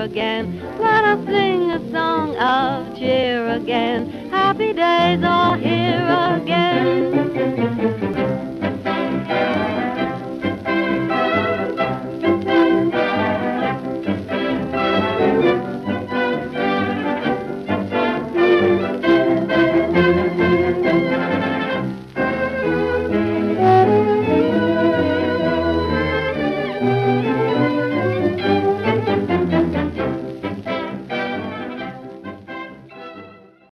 again. Let us sing a song of cheer again. Happy days are here again.